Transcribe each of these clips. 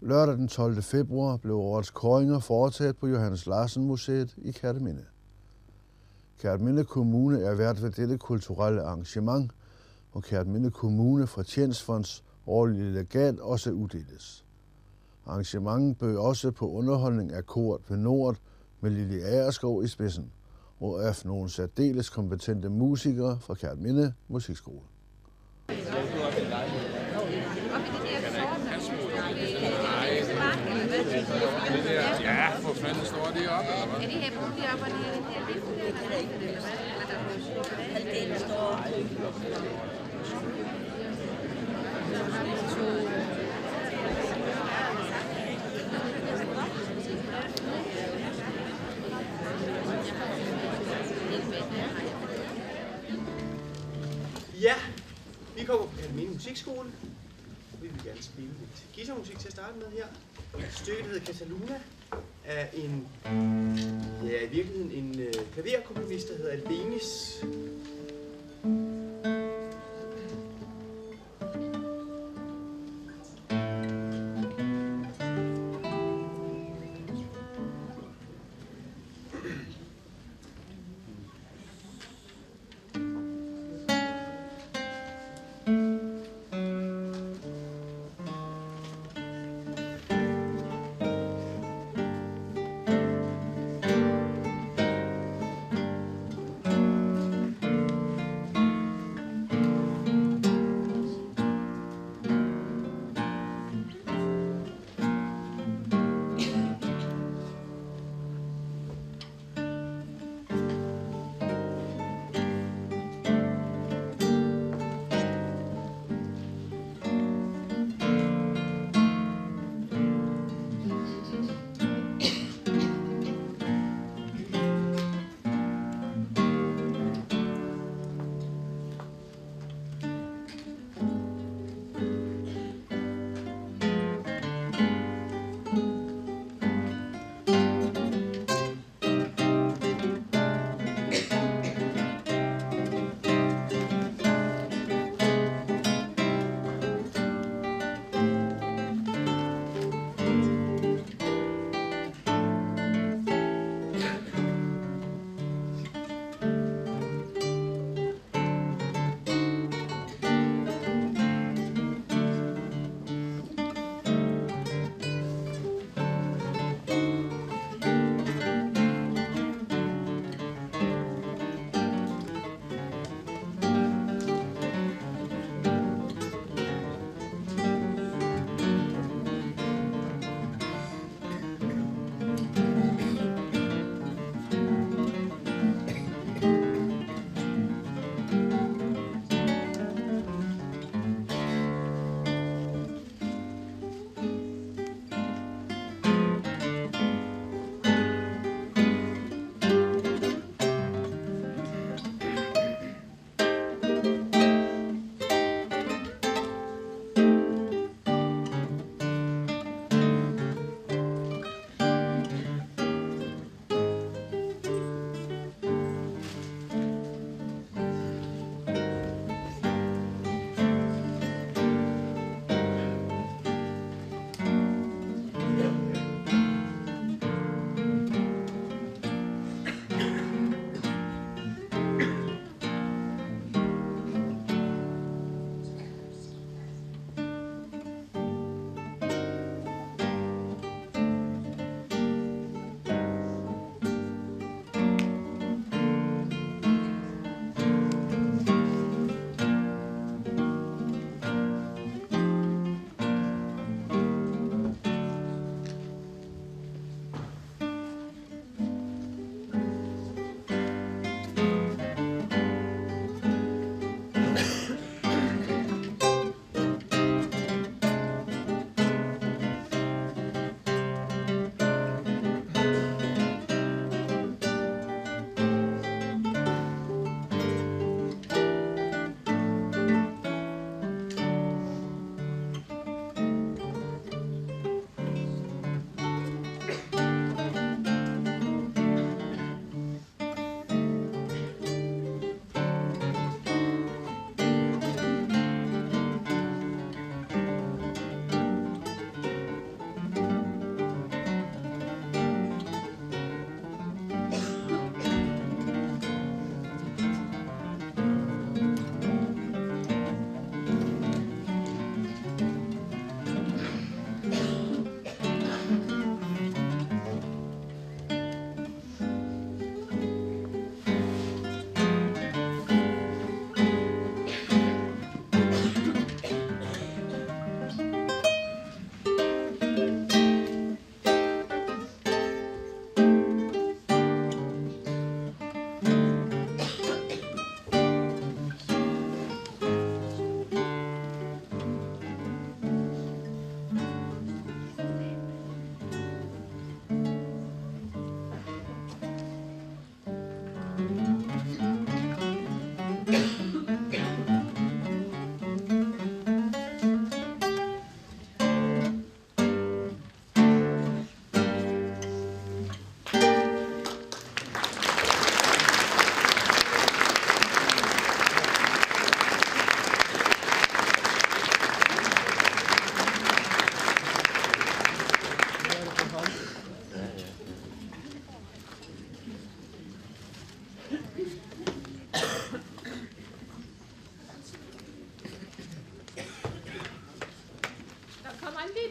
Lørdag den 12. februar blev årets kåringer foretaget på Johannes Larsen Museet i Kerteminde. Kerteminde Kommune er vært ved dette kulturelle arrangement, og Kerteminde Kommune Fortjenstfonds årlige legat også uddeles. Arrangementet bød også på underholdning af koret ved Nord med Lili Agerskov i spidsen, og af nogle særdeles kompetente musikere fra Kerteminde Musikskole. Ja, for fanden står de op, eller hvad? Er de her bolige op og nede? Det kan da ikke, eller hvad? Halvdelen står. Ja, vi kommer på Kerteminde Musikskole. Vi vil gerne spille lidt guitarmusik til at starte med her. Et stykke, der hedder Cataluna, af en, ja, i virkeligheden en klaverkomponist, der hedder Albenis.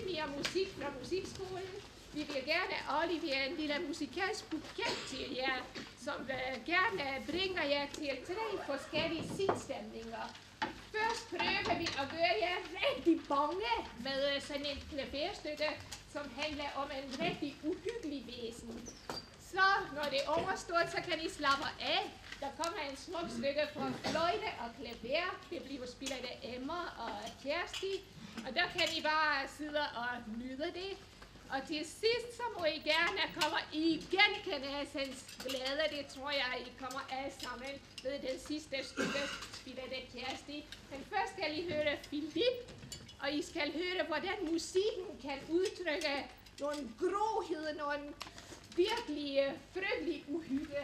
lidt mere musik fra musikskolen. Vi vil gerne aflevere en lille musikalsk buket til jer, som gerne bringer jer til 3 forskellige sindstemninger. Først prøver vi at gøre jer rigtig bange med sådan et klaverstykke, som handler om en rigtig uhyggelig væsen. Så når det er overstået, så kan I slappe af. Der kommer en smuk stykke fra fløjte og klaver. Det bliver spillet af Emma og Kersti. Og der kan I bare sidde og nyde det. Og til sidst, så må I gerne komme igen, Kanasens glæde. Det tror jeg, I kommer alle sammen ved den sidste stykke spillet af Kersti. Men først skal I høre Philip, og I skal høre, hvordan musikken kan udtrykke nogle gråhed, nogle virkelig frygtelige uhygge.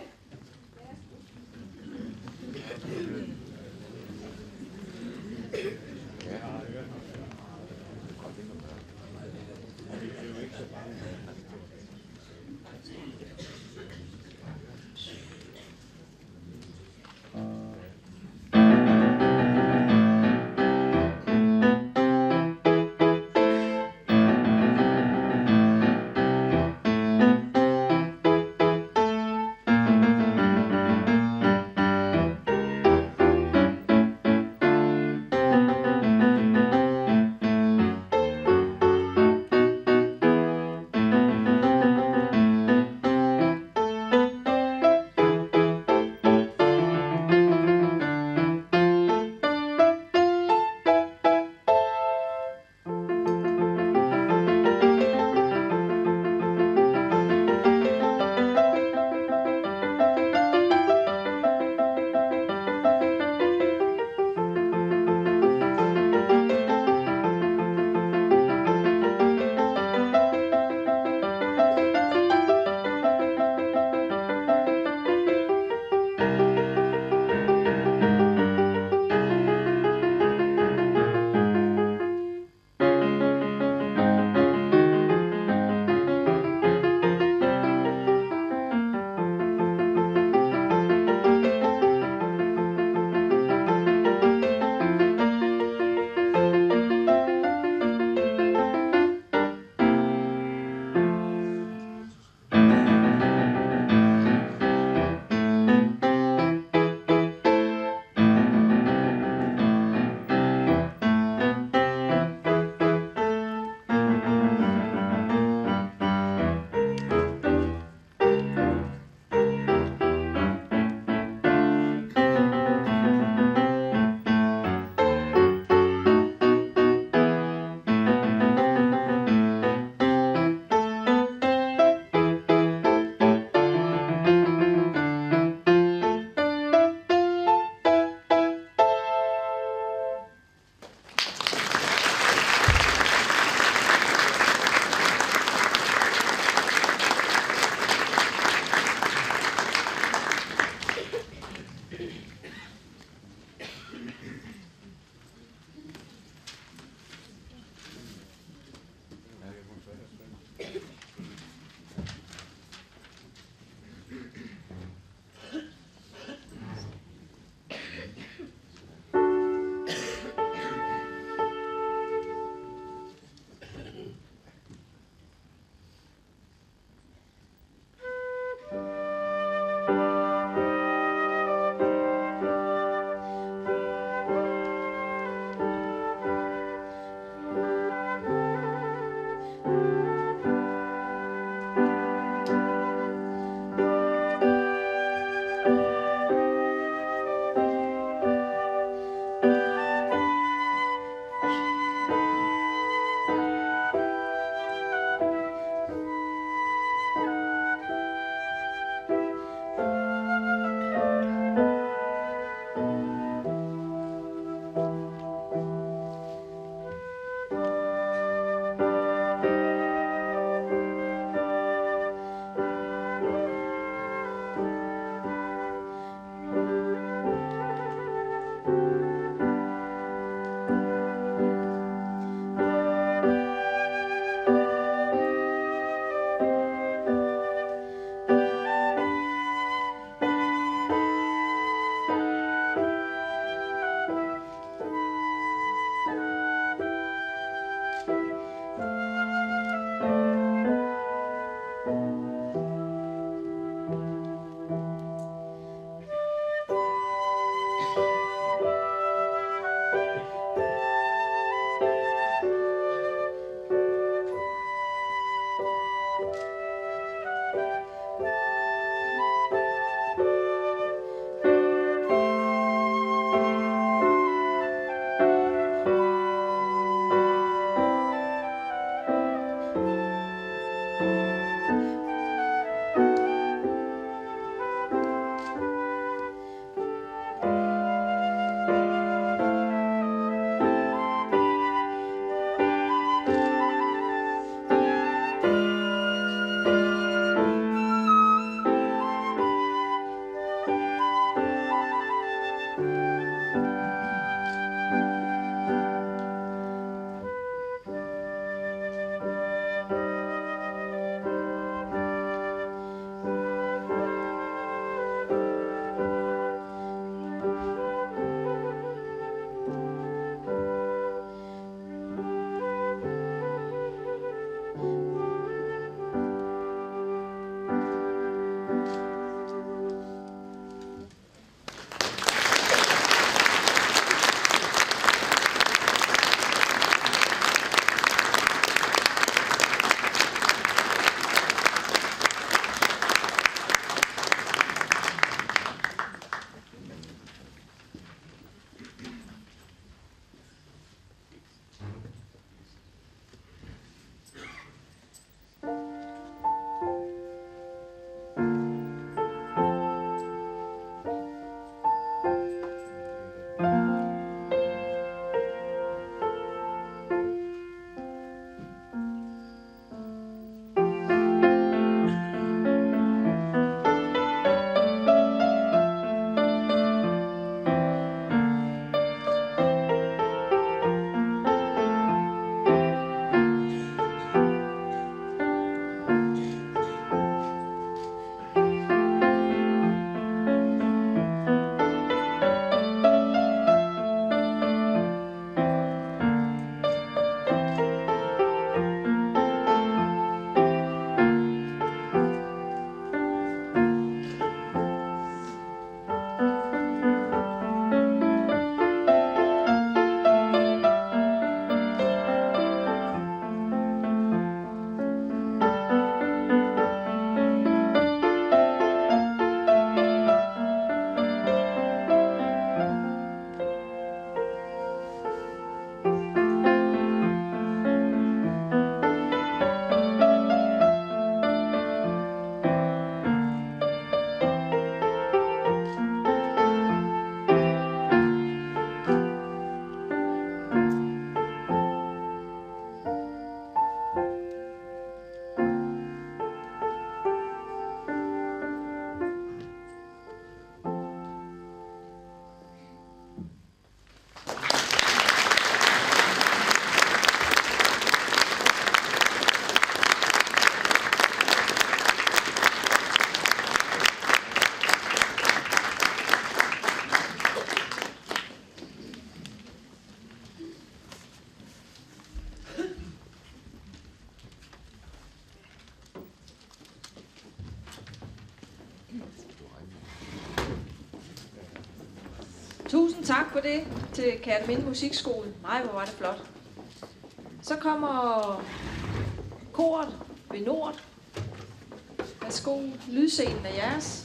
Tusind tak for det til Kerteminde Musikskole. Nej, hvor var det flot. Så kommer koret ved Nord. Værsgo, lydscenen er jeres.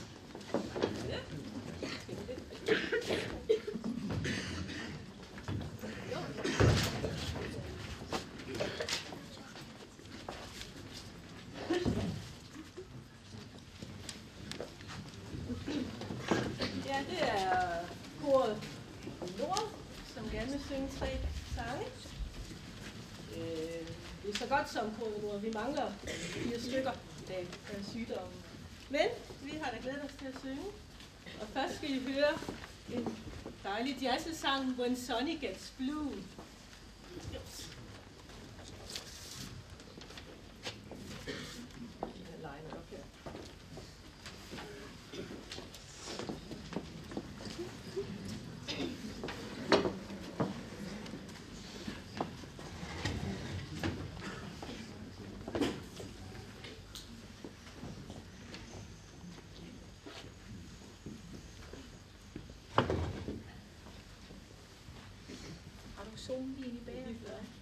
Ja, det er koret Nord, som gerne vil synge 3 sange. Det er så godt som koret Nord. Vi mangler 4 stykker i dag af sygdommen. Men vi har da glædet os til at synge. Og først skal I høre en dejlig jazzesang, When Sonny Gets Blue. Yes. Zoom lige i bag.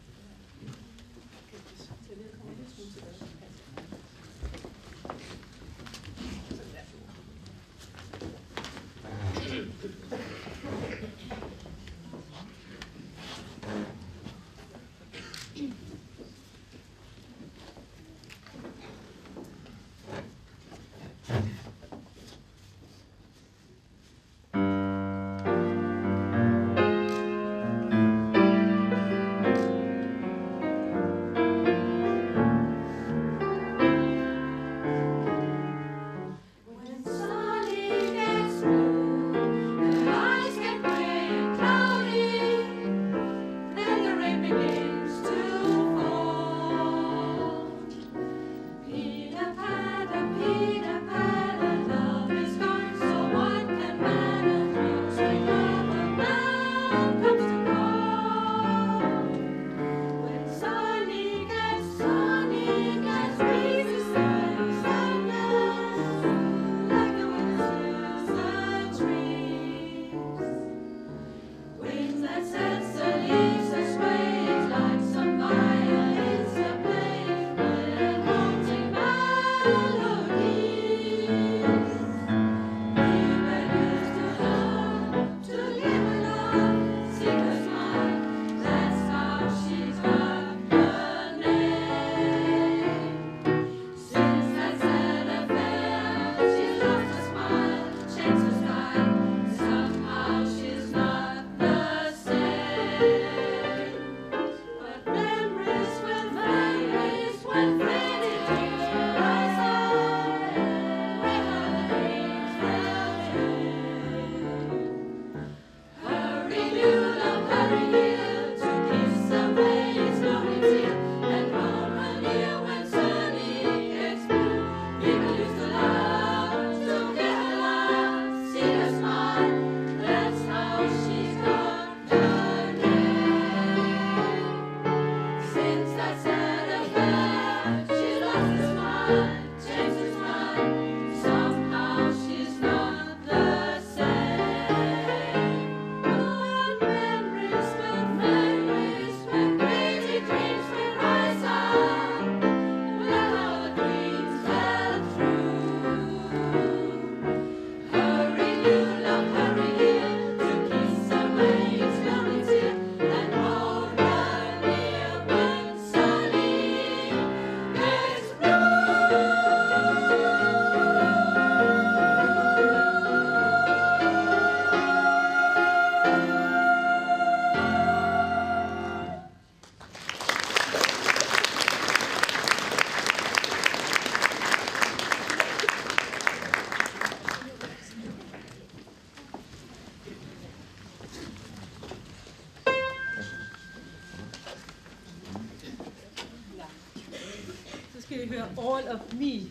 skal vi høre All of Me.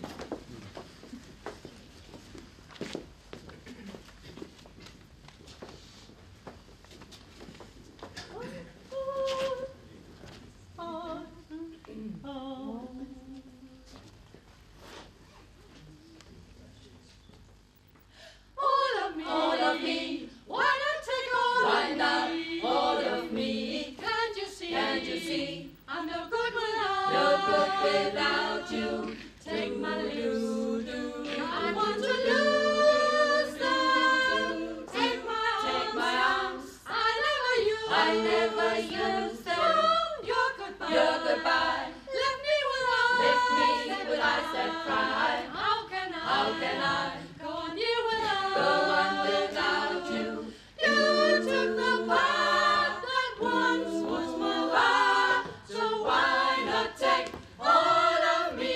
All of me, why not take without you. Take my loo-doo. I want to lose them. Take my arms. I never use them. Your goodbye. Left me with eyes that cry. How can I go on here without you? You took the path that once was my life, so why not take all of me?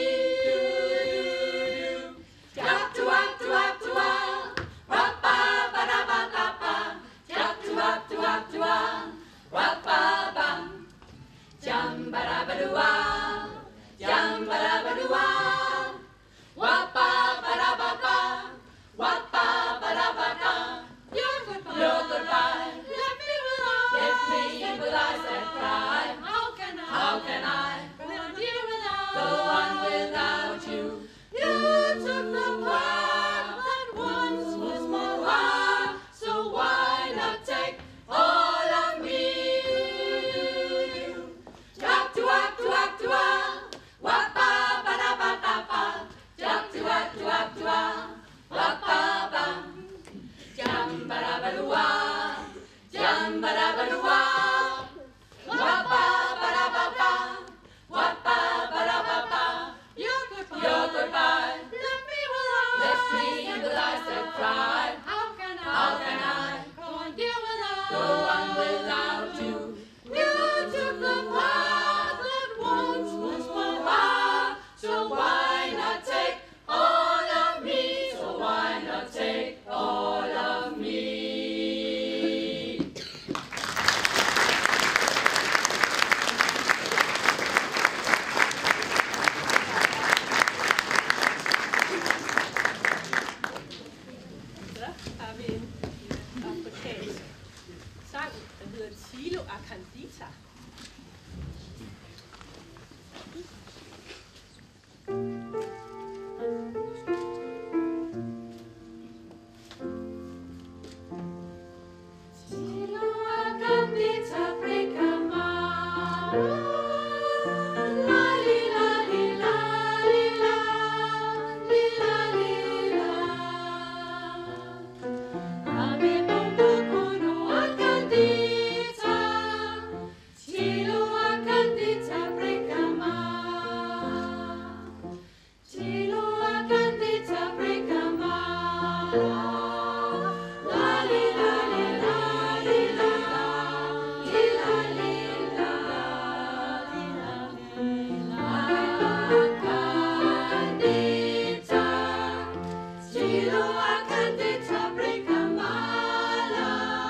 Your goodbye left me with eyes that cry. How can I go on without you? You took the path that once was my life, so why not take all of me? Your goodbye left me with eyes that cry. How can I go on without you? You took the path that once was my life, so why not take all of me? So why not take all of me? Så har vi en afrikansk sang, der hedder Tilo Akandita. Tilo Akandita Prekamara. La li la li la li la li la li la. Ame bongo kono Akandita. Tilo Akandita Prekamara. Tilo Akandita Prekamara. La li la li la li la li la li la li la li la. Akandita, Tilo Akandita Prekamala.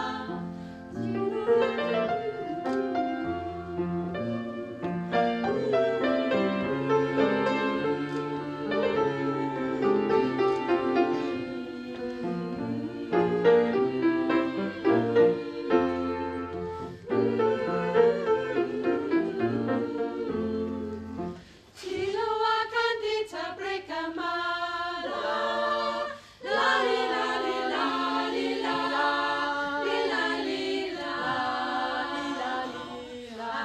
Tilo Akandita Prekamala. La li la li la li la li la li la li la li la.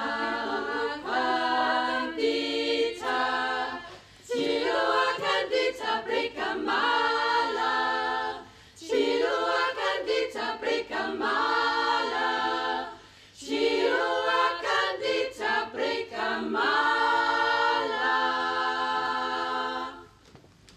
Akandita, Tilo Akandita Prekamala. Tilo Akandita Prekamala. Tilo Akandita Prekamala.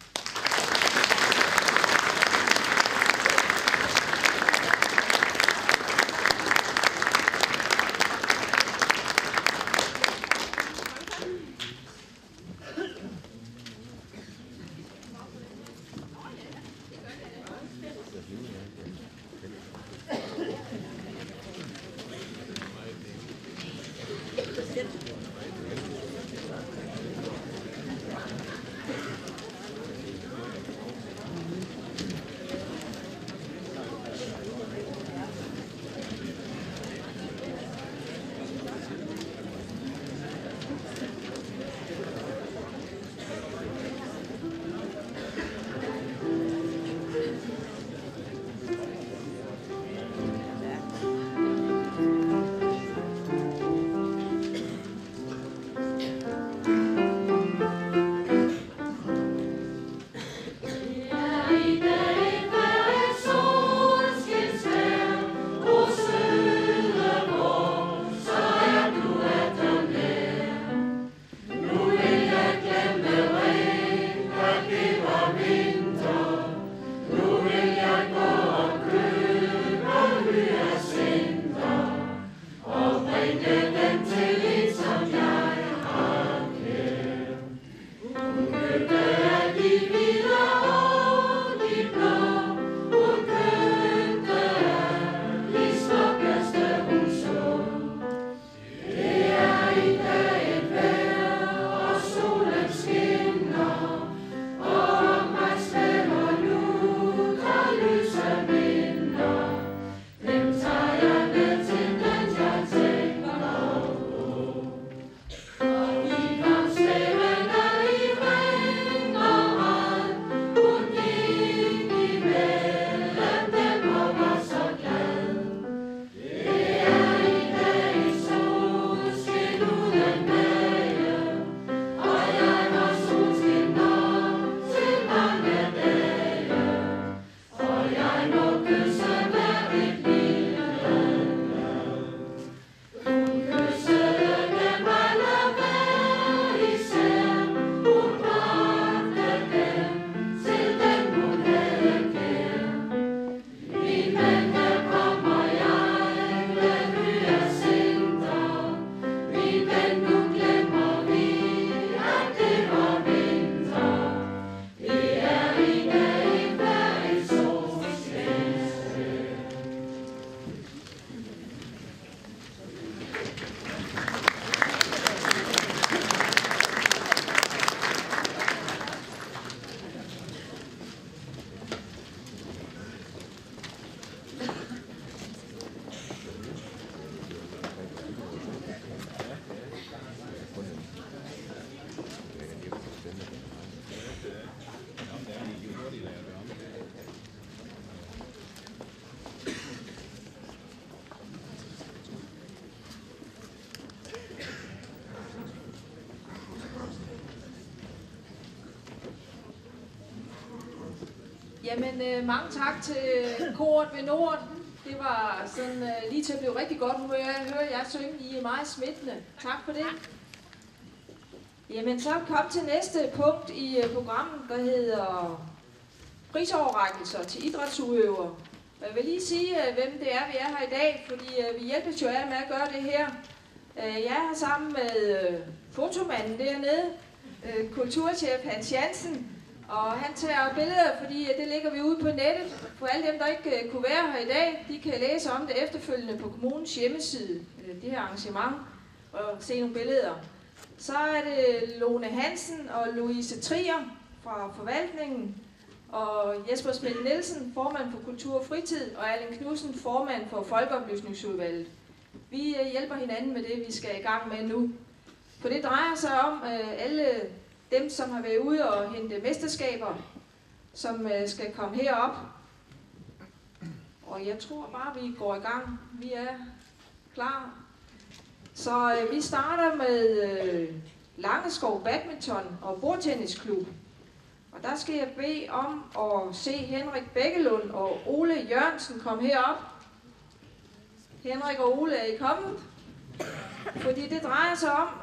Jamen, mange tak til koret ved Nord. Det var sådan lige til at blive rigtig godt. Nu vil jeg høre jer synge. I er meget smittende. Tak for det. Jamen, så kom til næste punkt i programmet, der hedder prisoverrækkelser til idrætsudøvere. Og jeg vil lige sige, hvem det er, vi er her i dag, fordi vi hjælpes jo alle med at gøre det her. Jeg er her sammen med fotomanden dernede, kulturchef Hans Jansen, og han tager billeder, fordi det ligger vi ude på nettet. For alle dem, der ikke kunne være her i dag, de kan læse om det efterfølgende på kommunens hjemmeside, det her arrangement, og se nogle billeder. Så er det Lone Hansen og Louise Trier fra forvaltningen, og Jesper Smidt Nielsen, formand for Kultur og Fritid, og Allen Knudsen, formand for Folkeoplysningsudvalget. Vi hjælper hinanden med det, vi skal i gang med nu. For det drejer sig om alle dem, som har været ude og hente mesterskaber, som skal komme herop. Og jeg tror bare, vi går i gang. Vi er klar. Så vi starter med Langeskov Badminton og Bordtennisklub. Og der skal jeg bede om at se Henrik Bækkelund og Ole Jørgensen komme herop. Henrik og Ole, er I kommet? Fordi det drejer sig om...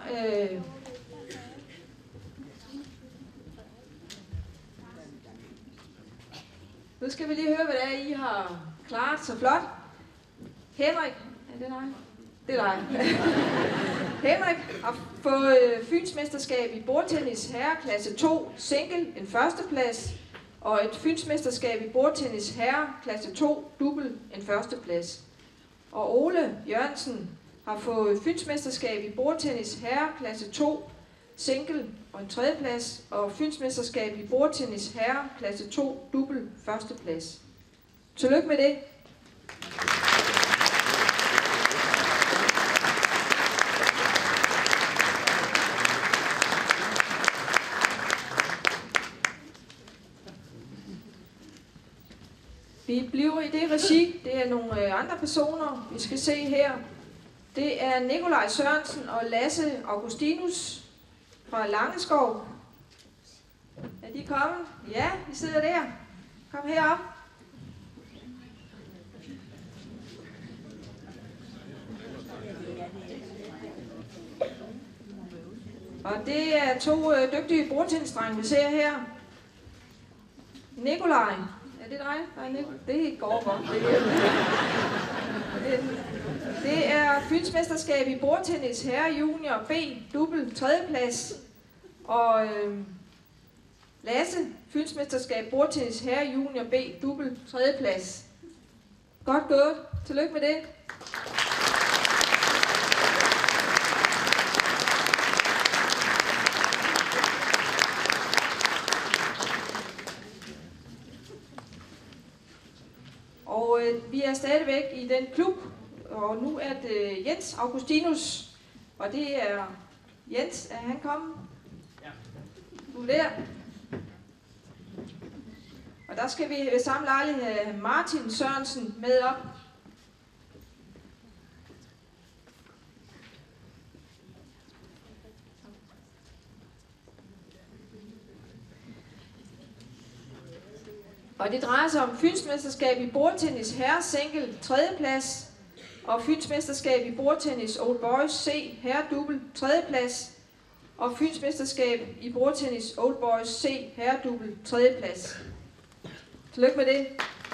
Nu skal vi lige høre, hvad det er, I har klaret så flot. Henrik, er det dig? Det er dig. Henrik har fået Fynsmesterskab i bordtennis herreklasse 2 single, en førsteplads, og et Fynsmesterskab i bordtennis herreklasse 2 double, en førsteplads. Og Ole Jørgensen har fået Fynsmesterskab i bordtennis herreklasse 2 single og en tredjeplads, og Fynsmesterskab i bordtennis herreklasse 2 double, førsteplads. Tillykke med det. Vi bliver i det regi. Det er nogle andre personer, vi skal se her. Det er Nikolaj Sørensen og Lasse Augustinus fra Langeskov. Er de kommet? Ja, de sidder der. Kom herop. Og det er to dygtige bordtennisdrenge, vi ser her. Nikolaj. Er det dig? Nej, det går godt. Det er Fynsmesterskab i bordtennis herre junior B double 3. plads. Og Lasse, Fynsmesterskab bordtennis herre junior B double 3. plads. Godt gået. Tillykke med det. Og vi er stadigvæk i den klub, og nu er det Jens Augustinus, og det er Jens, er han kommet? Ja. Du der. Og der skal vi ved samme lejlighed have Martin Sørensen med op. Og det drejer sig om Fynsmesterskab i bordtennis herre single 3. plads, og Fynsmesterskab i bordtennis Old Boys C herre double 3. plads, og Fynsmesterskab i bordtennis Old Boys C herre double 3. plads. Tillykke med det.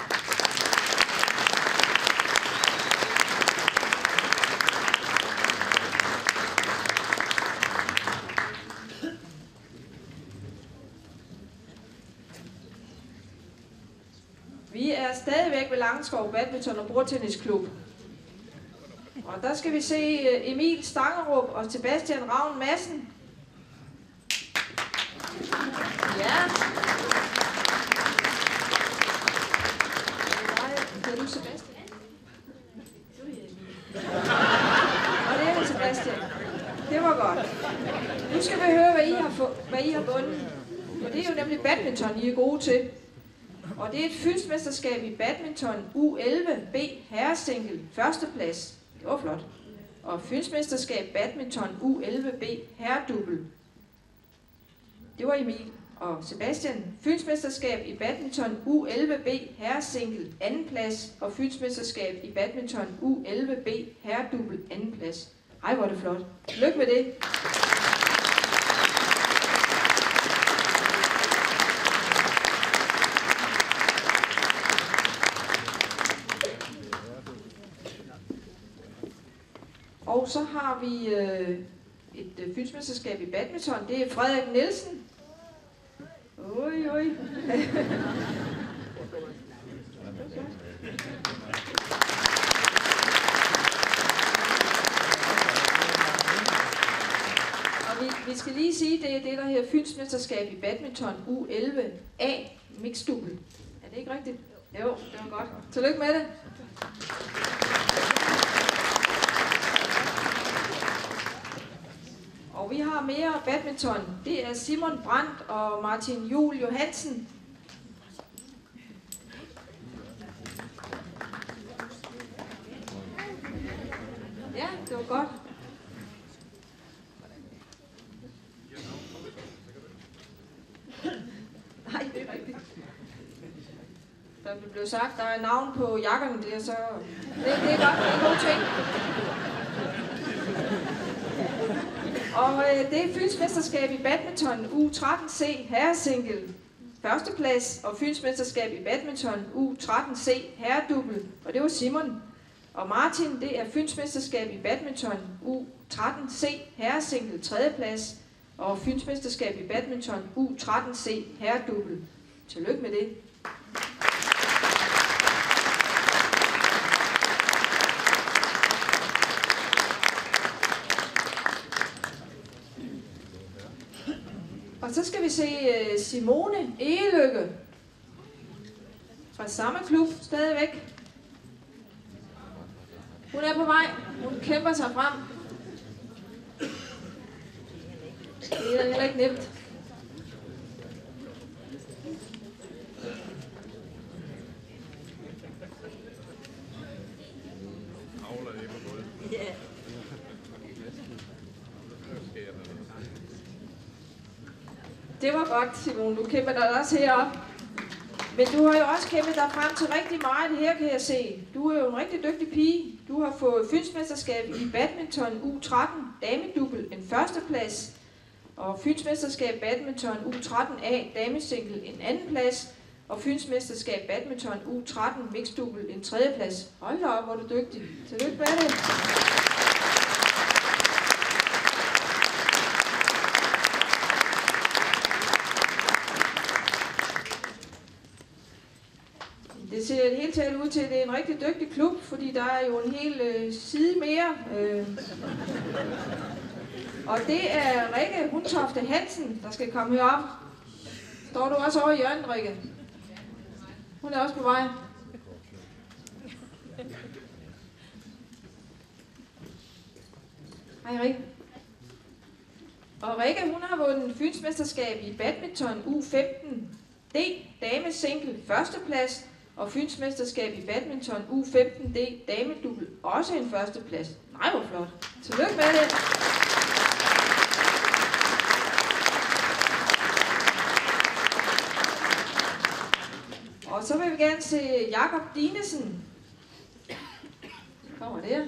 Vi er stadigvæk ved Langeskov Badminton og Bordtennisklub. Og der skal vi se Emil Stangerup og Sebastian Ravn Madsen. Ja. Er du Sebastian? Og det er Sebastian. Det var godt. Nu skal vi høre, hvad I har vundet. Og det er jo nemlig badminton, I er gode til. Og det er et Fynsmesterskab i badminton U11B herresingle 1. plads. Det var flot. Og Fynsmesterskab badminton U11B herredouble. Det var Emil. og Sebastian. Fynsmesterskab i badminton U11B herresingle 2. plads og fynsmesterskab i badminton U11B herredubbel 2. plads. Ej, hvor er det flot. Lykke med det. Og så har vi et fynsmesterskab i badminton. Det er Frederik Nielsen. Oj, oj. Og vi skal lige sige, det er det, der hedder fynsmesterskab i badminton U11A mixdubbel. Er det ikke rigtigt? Jo, det var godt. Tillykke med det. Og vi har mere badminton. Det er Simon Brandt og Martin Juhl Johansen. Ja, det var godt. Nej, det er rigtigt. Der blev sagt, der er navn på jakkerne der, så det er godt. Det er en god ting. Og det er fynsmesterskab i badminton U13C herresingle 1. plads og fynsmesterskab i badminton U13C herredubbel, og det var Simon. Og Martin, det er fynsmesterskab i badminton U13C herresingle 3. plads og fynsmesterskab i badminton U13C herredubbel. Tillykke med det. Og så skal vi se Simone Egelykke fra samme klub stadigvæk. Hun er på vej. Hun kæmper sig frem. Det er heller ikke nemt. Det var godt, Simon. Du kæmper dig også heroppe. Men du har jo også kæmpet dig frem til rigtig meget her, kan jeg se. Du er jo en rigtig dygtig pige. Du har fået fynsmesterskab i badminton U13 damedubbel en 1. plads. Og fynsmesterskab badminton U13A damesingle en 2. plads. Og fynsmesterskab badminton U13 mixdubbel en 3. plads. Hold da op, hvor er du dygtig. Tillykke med det. Det ser det hele taget ud til, at det er en rigtig dygtig klub, fordi der er jo en hel side mere. Og det er Rikke Hundtofte Hansen, der skal komme herop. Står du også over i hjørnet, Rikke? Hun er også på vej. Hej Rikke. Og Rikke, hun har vundet fynsmesterskab i badminton U15D damesingle 1. plads. Og fynsmesterskab i badminton U15D damedubbel også en 1. plads. Nej, hvor flot. Tillykke med det. Og så vil vi gerne se Jakob Dinesen. Kommer der.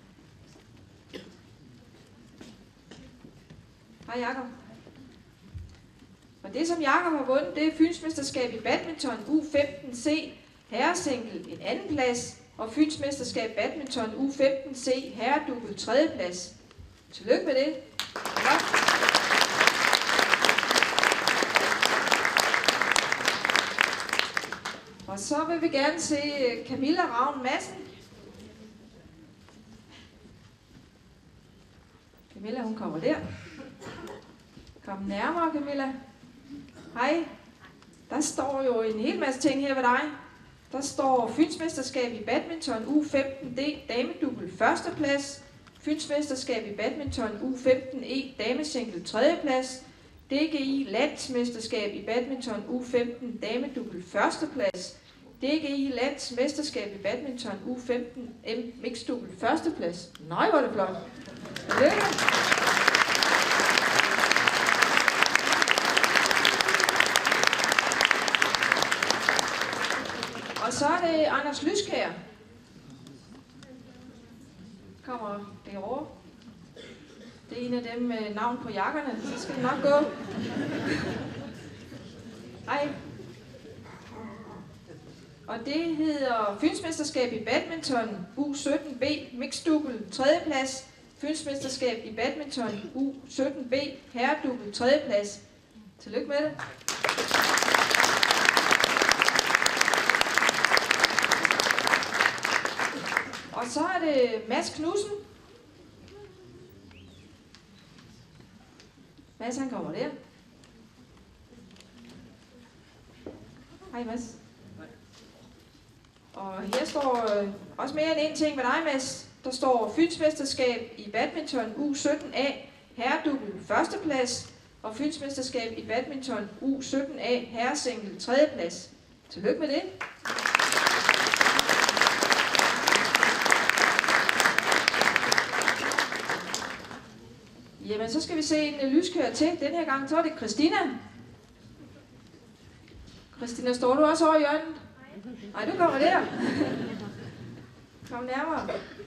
Hej Jakob. Og det som Jakob har vundet, det er fynsmesterskab i badminton U15C herresingle en 2. plads og fynsmesterskab badminton U15C herredubbel 3. plads. Tillykke med det. Ja. Og så vil vi gerne se Camilla Ravn Madsen. Camilla, hun kommer der. Kom nærmere, Camilla. Hej. Der står jo en hel masse ting her ved dig. Der står fynsmesterskab i badminton U15D damedubbel 1. plads, fynsmesterskab i badminton U15E damesingle 3. plads, DGI landsmesterskab i badminton U15 damedubbel 1. plads, DGI landsmesterskab i badminton U15M mixdubbel 1. plads. Nej, hvor er det flot. Lykke. så er det Anders Lyskær. Kommer derovre. Det er en af dem med navn på jakkerne, så skal det nok gå. Hej. Og det hedder Fynsmesterskab i badminton U17B mixed-double 3. plads. Fynsmesterskab i badminton U17B herredouble 3. plads. Tillykke med det. Og så er det Mads Knudsen. Mads, han kommer der. Hej Mads. Og her står også mere end en ting med dig, Mads. Der står Fynsmesterskab i badminton U17A herredouble 1. plads og Fynsmesterskab i badminton U17A herresingle 3. plads. Tillykke med det. Jamen, så skal vi se en lyskør til. Den her gang, så er det Christina. Christina, står du også over i hjørnet? Nej, du kommer der. Kom nærmere.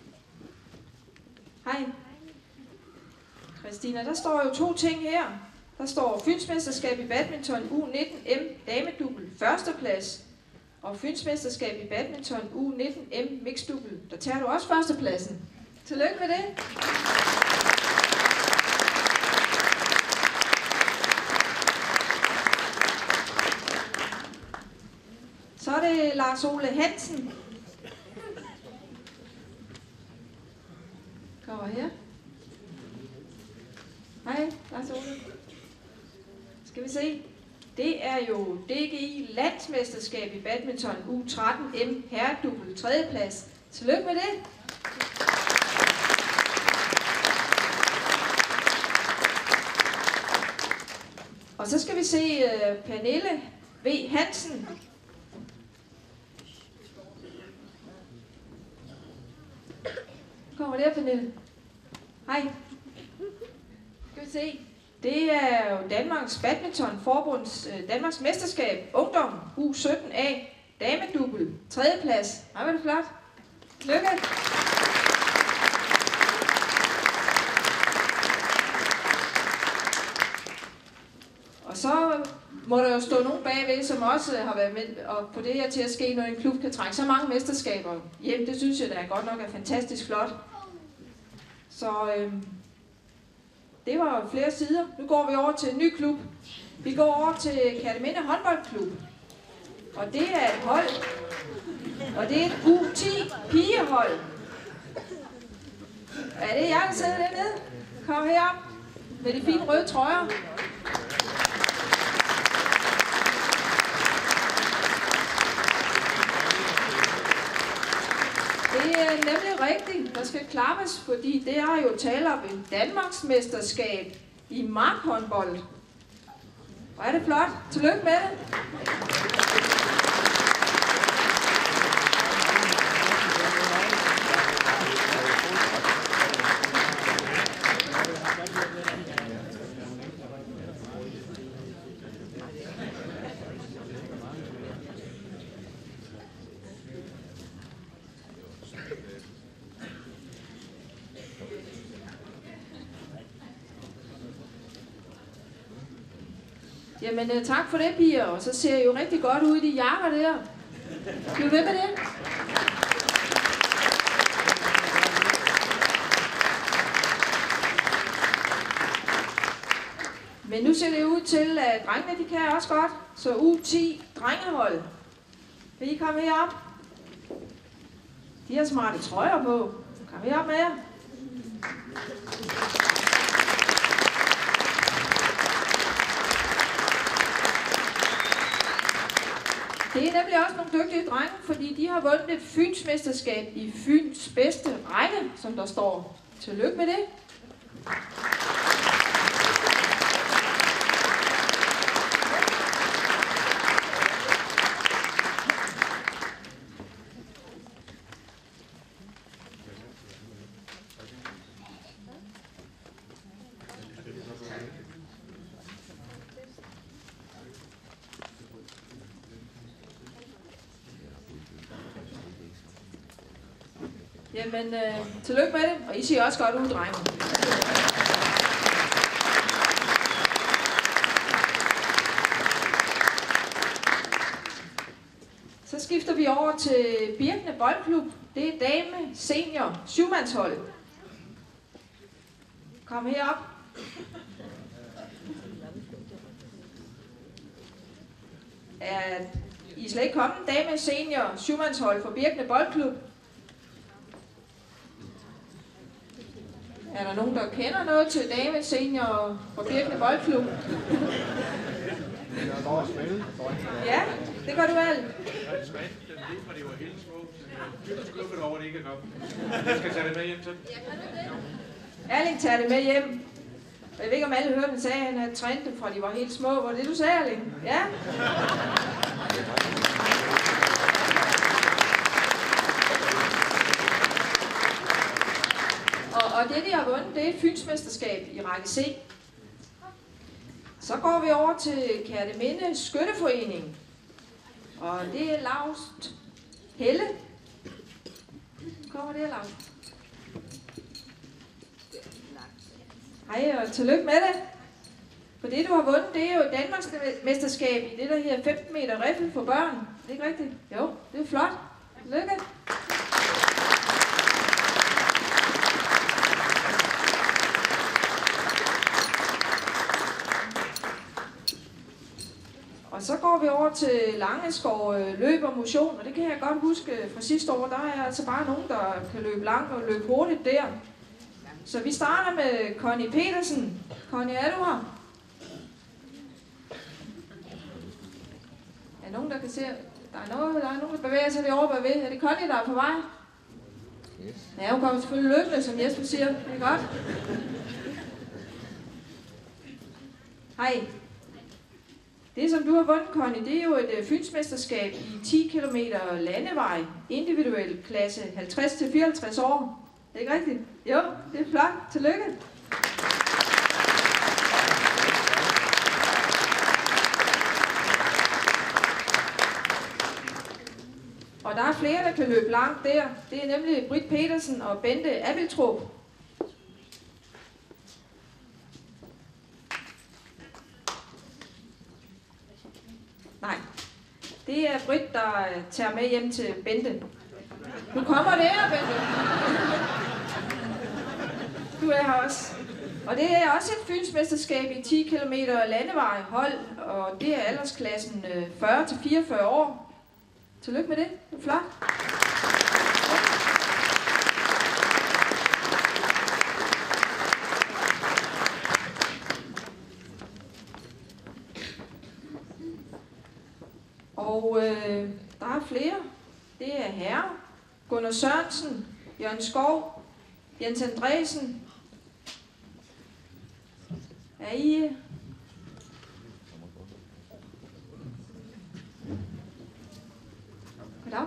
Hej. Christina, der står jo 2 ting her. Der står Fynsmesterskab i badminton U19M damedouble 1. plads og Fynsmesterskab i badminton U19M mixed-double. Der tager du også 1. pladsen. Tillykke med det. Så er det Lars Ole Hansen. Kommer her. Hej, Lars Ole. Skal vi se. Det er jo DGI landsmesterskab i badminton U13M herredouble 3. plads. Tillykke med det. Og så skal vi se Pernille V. Hansen. Kommer der, Pernille? Hej. Skal vi se. Det er jo Danmarks Badmintonforbunds Danmarks Mesterskab Ungdom U17A damedouble 3. plads. Ej, var det flot. Lykke. Og så må der jo stå nogen bagved, som også har været med og på det her til at ske, når en klub kan trække så mange mesterskaber hjem. Det synes jeg, der er godt nok er fantastisk flot. Så det var flere sider. Nu går vi over til en ny klub. Vi går over til Kerteminde Håndboldklub. Og det er et hold. Og det er et U10 pigehold. Er det jer, der sidder dernede? Kom herop med de fine røde trøjer. Det er nemlig rigtigt. Der skal klappes, fordi det er jo tale om et Danmarksmesterskab i markhåndbold. Hvor er det flot. Tillykke med det. Jamen tak for det, piger, og så ser I jo rigtig godt ud i de jakker der. Bliv ved med det. Men nu ser det ud til, at drengene de kan også godt, så U10 drengehold. Vil I komme herop? De har smarte trøjer på. Kom herop med jer. Det er nemlig også nogle dygtige drenge, fordi de har vundet et Fynsmesterskab i Fyns bedste række, som der står. Tillykke med det. Jamen, tillykke med det, og I ser også godt ud, drenge. Så skifter vi over til Birkene Boldklub. Det er dame senior 7-mandsholdet. Kom herop. I er slet ikke kommet, dame senior 7-mandshold for Birkene Boldklub. Er der nogen, der kender noget til dame senior for Birkene Boldklub? Ja, det gør du vel. Erling tager det med hjem. Jeg ved ikke, om alle hørte, han sagde, at han havde trænet dem fra de var helt små. Var det du sagde, Erling? Ja. Og det, de har vundet, det er et Fynsmesterskab i række C. Så går vi over til Kerteminde Skytteforening. Og det er Laust Helle. Kommer det, Laust? Hej, og tillykke med det. For det, du har vundet, det er jo Danmarks mesterskab i det, der hedder 15 meter riffel for børn. Det er ikke rigtigt? Jo, det er flot. Tillykke. Og så går vi over til Langeskov løb og motion, og det kan jeg godt huske fra sidste år. Der er altså bare nogen, der kan løbe langt og løbe hurtigt der. Så vi starter med Connie Petersen. Connie, er du her? Er nogen, der kan se? Der er nogen, der bevæger sig derovre bagved. Er det Connie, der er på vej? Yes. Ja, hun kommer selvfølgelig løbende, som Jesper siger. Det er godt. Hej. Det, som du har vundet, Connie, det er jo et Fynsmesterskab i 10 km landevej, individuel klasse 50-54 år. Det er ikke rigtigt? Jo, det er flot. Tillykke. Og der er flere, der kan løbe langt der. Det er nemlig Britt Petersen og Bente Abeltrup. Nej, det er Britt, der tager med hjem til Bente. Nu kommer det her, Bente. Du er her også. Og det er også et Fynsmesterskab i 10 km landevej hold, og det er aldersklassen 40-44 år. Tillykke med det. Det er flot. Og der er flere. Det er herre Gunnar Sørensen, Jørgen Skov, Jens Andresen. Er I? Goddag.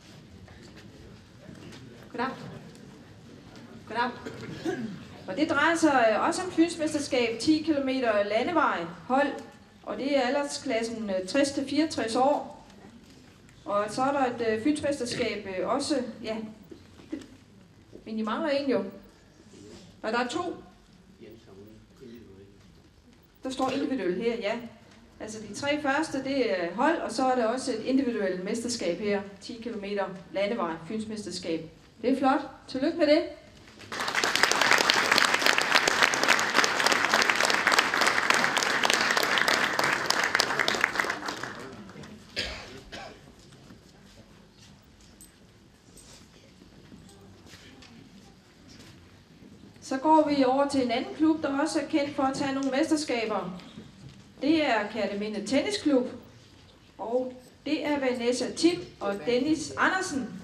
Goddag. Goddag. Og det drejer sig også om Fynsmesterskab 10 km landevej hold, og det er aldersklassen 60-64 år. Og så er der et Fynsmesterskab også, ja, men I mangler en jo. Og der er 2. Der står individuelt her, ja. Altså de 3 første, det er hold, og så er der også et individuelt mesterskab her. 10 km landevej, Fynsmesterskab. Det er flot. Tillykke med det. Så går vi over til en anden klub, der også er kendt for at tage nogle mesterskaber. Det er Kerteminde Tennisklub, og det er Vanessa Tim og Dennis Andersen.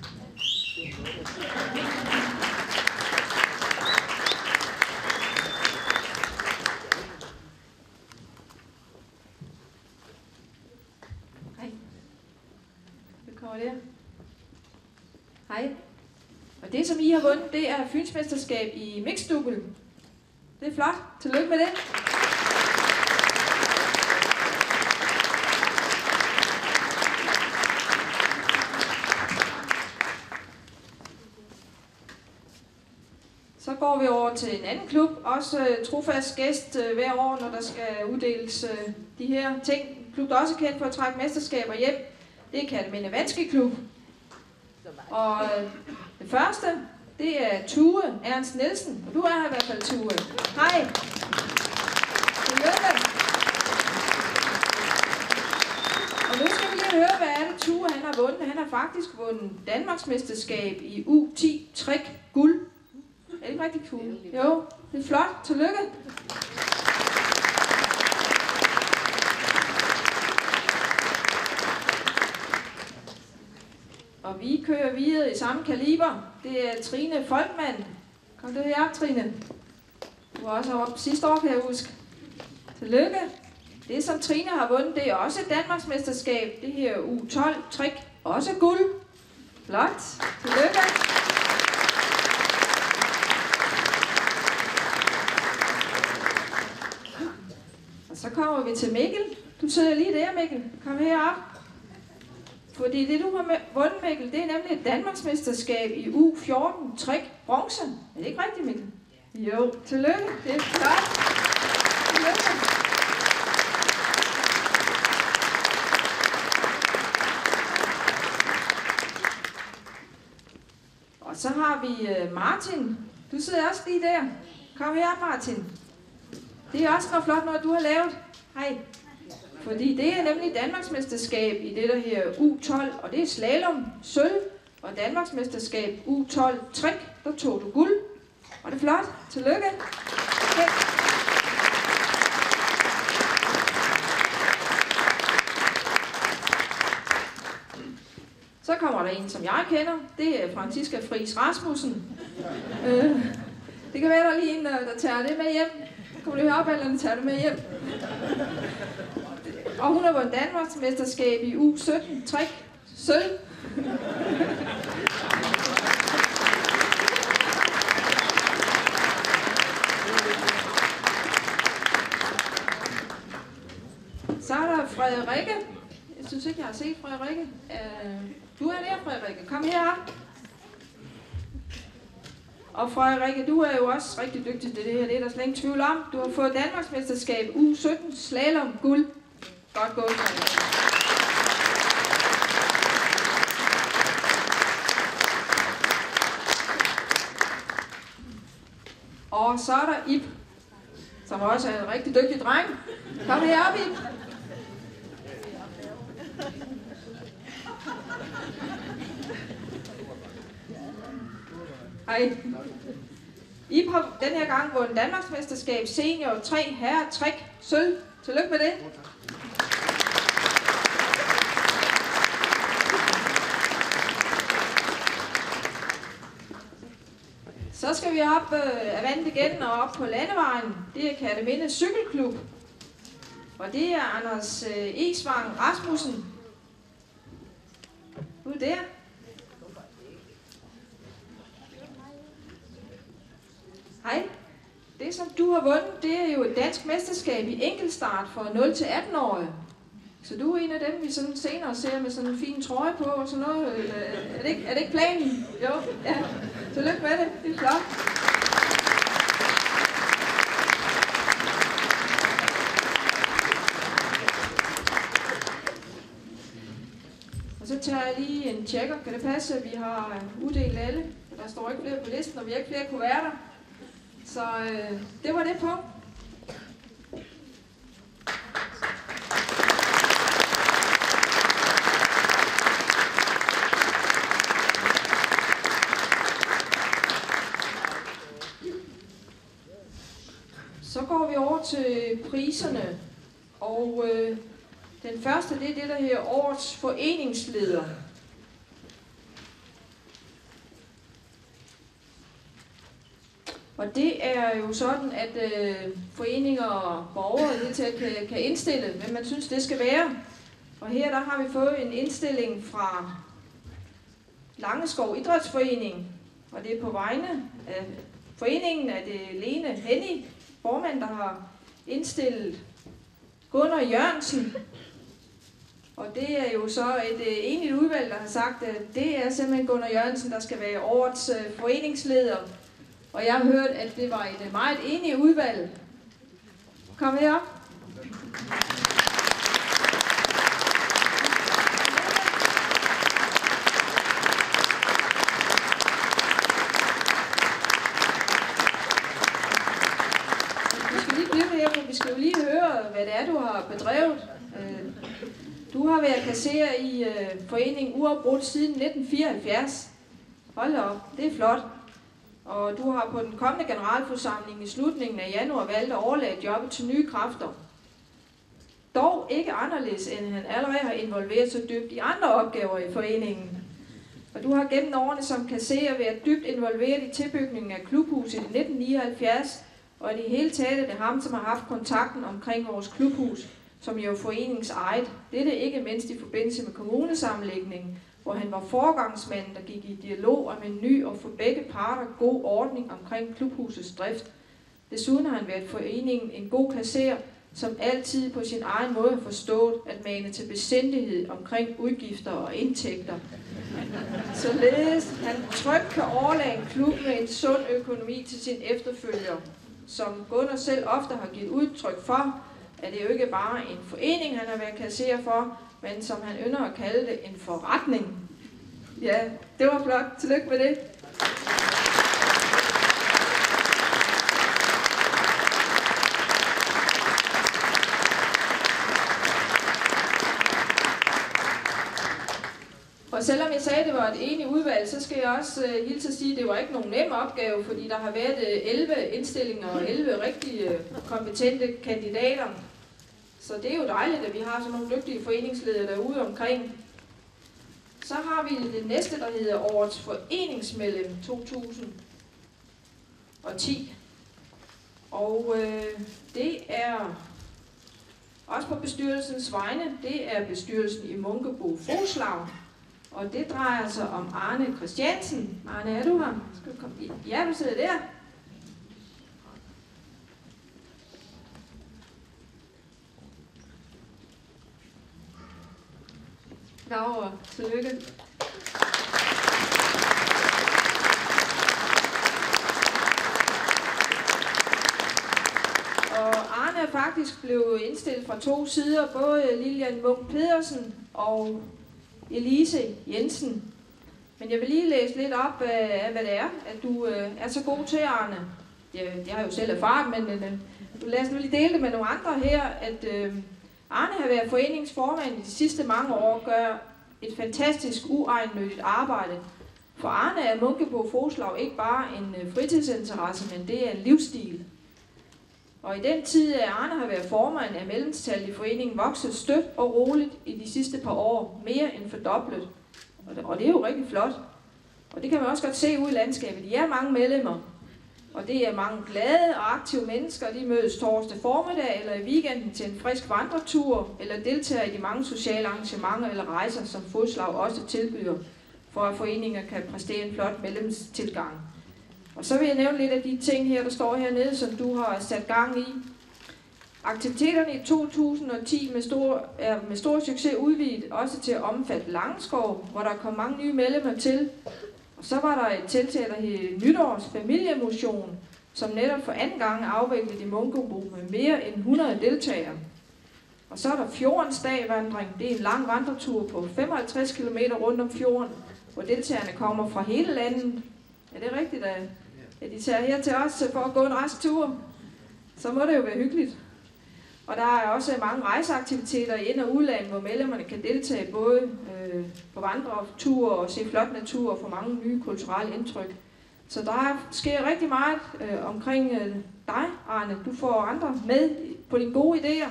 Hej. Velkommen der. Hej. Og det, som I har vundet, det er Fynsmesterskab i mixed-double. Det er flot. Tillykke med det. over til en anden klub. Også trofast gæst hver år, når der skal uddeles de her ting. En klub, der også er kendt for at trække mesterskaber hjem. Det er Kerteminde Vandskiklub. Og det første, det er Tue Ernst Nielsen. Og du er her i hvert fald, Tue. Hej. Tillykke. Og nu skal vi lige høre, hvad er det Tue han har vundet. Han har faktisk vundet Danmarksmesterskab i U10 træk guld. Er det ikke rigtig cool? Jo, det er flot. Tillykke. Og vi kører videre i samme kaliber. Det er Trine Folkmann. Kom du her, Trine. Du var også oppe sidste år, kan jeg huske. Tillykke. Det, som Trine har vundet, det er også et Danmarksmesterskab. Det her U12 træk. Også guld. Flot. Tillykke. Og så kommer vi til Mikkel. Du sidder lige der, Mikkel. Kom herop. Fordi det, du har vundet, Mikkel, det er nemlig et Danmarksmesterskab i U14 træk bronze. Er det ikke rigtigt, Mikkel? Jo, tillykke. Det er flot. Tillykke. Og så har vi Martin. Du sidder også lige der. Kom her, Martin. Det er også noget flot noget, du har lavet. Hej. Fordi det er nemlig Danmarksmesterskab i det der her U12, og det er slalom, sølv, og Danmarksmesterskab U12 træk, der tog du guld. Og det er flot. Tillykke. Okay. Så kommer der en, som jeg kender. Det er Franziska Friis Rasmussen. Det kan være, der er lige en, der tager det med hjem. Kommer du herop, eller der tager det med hjem? Og hun har vundet Danmarksmesterskab i U17 træk sølv. Så er der Frederikke. Jeg synes ikke, jeg har set Frederikke. Du er der, Frederikke. Kom herop. Og Frederikke, du er jo også rigtig dygtig til det her. Det er der slet ingen tvivl om. Du har fået Danmarksmesterskab U17 slalom guld. Godt gået, Frederikke. Og så er der Ib, som også er en rigtig dygtig dreng. Kom herop, Ib. Hej. Ib har den her gang vundet Danmarksmesterskab senior 3 herre træk sølv. Tillykke med det. Så skal vi op af vandet igen og op på landevejen. Det er Kerteminde Cykelklub. Og det er Anders Esvang Rasmussen. Du er der. Hej. Det, som du har vundet, det er jo et dansk mesterskab i enkeltstart for 0-18-årige. Så du er en af dem, vi sådan senere ser med sådan en fin trøje på og sådan noget. Er det ikke planen? Jo, ja. Tillykke med det. Det er flot. Og så tager jeg lige en tjekker. Kan det passe, at vi har uddelt alle? Der står ikke flere på listen, og vi har ikke flere kuverter. Så det var det punkt. Så går vi over til priserne, og den første, det er det, der hedder årets foreningsleder. Og det er jo sådan, at foreninger og borgere kan indstille, hvem man synes, det skal være. Og her der har vi fået en indstilling fra Langeskov Idrætsforening, og det er på vegne af foreningen, at det er Lene Henny, formand, der har indstillet Gunnar Jørgensen. Og det er jo så et enigt udvalg, der har sagt, at det er simpelthen Gunnar Jørgensen, der skal være årets foreningsleder. Og jeg har hørt, at det var et meget enige udvalg. Kom herop. Vi skal jo lige høre, hvad det er, du har bedrevet. Du har været kasserer i foreningen uafbrudt siden 1974. Hold da op, det er flot. Og du har på den kommende generalforsamling i slutningen af januar valgt at overlade jobbet til nye kræfter. Dog ikke anderledes, end han allerede har involveret sig dybt i andre opgaver i foreningen. Og du har gennem årene som kasserer været dybt involveret i tilbygningen af klubhuset i 1979, og i det hele taget er det ham, som har haft kontakten omkring vores klubhus, som jo er foreningens eget. Dette ikke mindst i forbindelse med kommunesammenlægningen, hvor han var foregangsmanden, der gik i dialog om en ny og for begge parter god ordning omkring klubhusets drift. Desuden har han været foreningen en god kasserer, som altid på sin egen måde har forstået at mane til besindighed omkring udgifter og indtægter. Således han trygt kan overlade en klub med en sund økonomi til sin efterfølger. Som Gunnar selv ofte har givet udtryk for, at det jo ikke bare en forening, han har været kasserer for, men som han ynder at kalde det, en forretning. Ja, det var flot. Tillykke med det. Og selvom jeg sagde, at det var et enigt udvalg, så skal jeg også hilse at sige, at det var ikke nogen nem opgave, fordi der har været 11 indstillinger og 11 rigtig kompetente kandidater. Så det er jo dejligt, at vi har sådan nogle dygtige foreningsledere derude omkring. Så har vi det næste, der hedder Årets Foreningsmedlem 2010. Og det er også på bestyrelsens vegne. Det er bestyrelsen i Munkebo Fodslag. Og det drejer sig om Arne Christiansen. Arne, er du her? Skal du komme? Ja, du sidder der. Derovre. Tillykke. Og Arne er faktisk blevet indstillet fra 2 sider. Både Lilian Munk Pedersen og Elise Jensen. Men jeg vil lige læse lidt op af, hvad det er, at du er så god til, Arne. Jeg har jo selv erfaret, men lad os nu lige dele det med nogle andre her, at Arne har været foreningsformand i de sidste mange år og gør et fantastisk uegennyttigt arbejde. For Arne er Munkebo Fodslag ikke bare en fritidsinteresse, men det er en livsstil. Og i den tid, at Arne har været formand, er medlemstallet i foreningen vokset støt og roligt i de sidste par år, mere end fordoblet. Og det er jo rigtig flot. Og det kan man også godt se ude i landskabet. De er mange medlemmer, og det er mange glade og aktive mennesker. De mødes torsdag formiddag eller i weekenden til en frisk vandretur, eller deltager i de mange sociale arrangementer eller rejser, som Fodslag også tilbyder, for at foreninger kan præstere en flot medlemstilgang. Og så vil jeg nævne lidt af de ting her, der står hernede, som du har sat gang i. Aktiviteterne i 2010 er med stor succes udvidet, også til at omfatte Langskov, hvor der kom mange nye medlemmer til. Og så var der et tiltag, der hed Nytårs Familiemotion, som netop for anden gang er afviklet i Munkebo med mere end 100 deltagere. Og så er der Fjordens Dagvandring. Det er en lang vandretur på 55 km rundt om fjorden, hvor deltagerne kommer fra hele landet. Er det rigtigt, at de tager her til os for at gå en rejsetur? Så må det jo være hyggeligt. Og der er også mange rejseaktiviteter i ind- og udland, hvor medlemmerne kan deltage både på vandreture og se flot natur og få mange nye kulturelle indtryk. Så der sker rigtig meget omkring dig, Arne. Du får andre med på dine gode idéer.